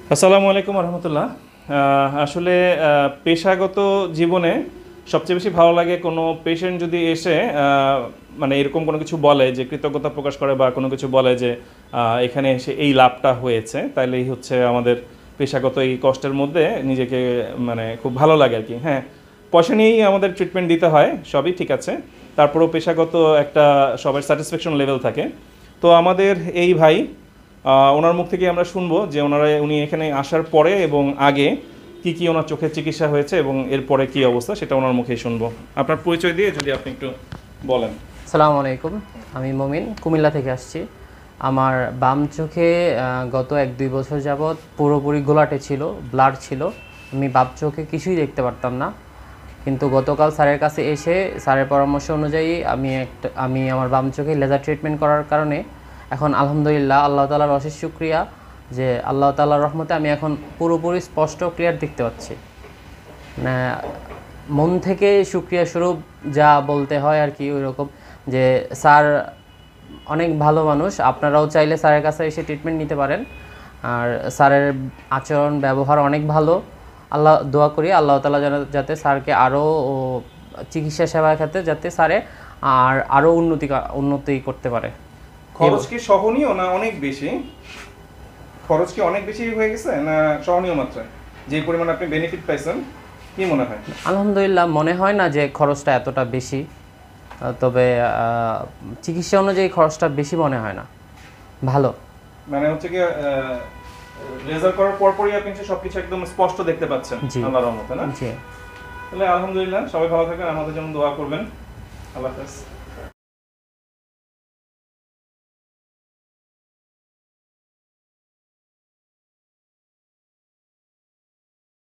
আসসালামু আলাইকুম রহমতুল্লাহ। আসলে পেশাগত জীবনে সবচেয়ে বেশি ভালো লাগে কোনো পেশেন্ট যদি এসে মানে এরকম কোনো কিছু বলে যে কৃতজ্ঞতা প্রকাশ করে বা কোনো কিছু বলে যে এখানে এসে এই লাভটা হয়েছে, তাইলেই হচ্ছে আমাদের পেশাগত এই কষ্টের মধ্যে নিজেকে মানে খুব ভালো লাগে আর কি। হ্যাঁ, পয়সা নিয়েই আমাদের ট্রিটমেন্ট দিতে হয়, সবই ঠিক আছে, তারপরেও পেশাগত একটা সবার স্যাটিসফ্যাকশন লেভেল থাকে। তো আমাদের এই ভাই, ওনার মুখ থেকে আমরা শুনবো যে উনি এখানে আসার পরে এবং আগে কি কি ওনার চোখের চিকিৎসা হয়েছে এবং এরপরে কি অবস্থা সেটা ওনার মুখেই শুনবো। আপনার পরিচয় দিয়ে যদি আপনি একটু বলেন। আসসালামু আলাইকুম, আমি মমিন, কুমিল্লা থেকে আসছি। আমার বাম চোখে গত 1-2 বছর যাবৎ পুরোপুরি ঘোলাটে ছিল, ব্লাড ছিল। আমি বাম চোখে কিছুই দেখতে পারতাম না, কিন্তু গতকাল স্যারের কাছে এসে স্যারের পরামর্শ অনুযায়ী আমি আমার বাম চোখে লেজার ট্রিটমেন্ট করার কারণে এখন আলহামদুলিল্লাহ আল্লাহ তাআলার অশেষ শুকরিয়া যে আল্লাহ তাআলার রহমতে আমি এখন পুরোপুরি স্পষ্ট ক্লিয়ার দেখতে পাচ্ছি। মানে মন থেকে শুকরিয়া স্বরূপ যা বলতে হয় আর কি, ওই রকম যে স্যার অনেক ভালো মানুষ। আপনারাও চাইলে স্যারের কাছে এসে ট্রিটমেন্ট নিতে পারেন। আর স্যারের আচরণ ব্যবহার অনেক ভালো। দোয়া করি আল্লাহ তাআলা যাতে স্যারকে আরও চিকিৎসা সেবা ক্ষেত্রে যাতে স্যারে আরও উন্নতি করতে পারে। খরচ কি সহনীয় না অনেক বেশি? খরচ কি অনেক বেশি হয়ে গেছে না সহনীয় মাত্রায়? যে পরিমাণ আপনি বেনিফিট পাইছেন কি মনে হয়? আলহামদুলিল্লাহ, মনে হয় না যে খরচটা এতটা বেশি, তবে চিকিৎসা অনুযায়ী খরচটা বেশি মনে হয় না, ভালো। মানে হচ্ছে কি লেজার করার পরপরই আপনি সবকিছু একদম স্পষ্ট দেখতে পাচ্ছেন আল্লাহর রহমতে, না? জি। তাহলে আলহামদুলিল্লাহ, সবাই ভালো থাকেন, আমাদের জন্য দোয়া করবেন। আল্লাহ হাফেজ।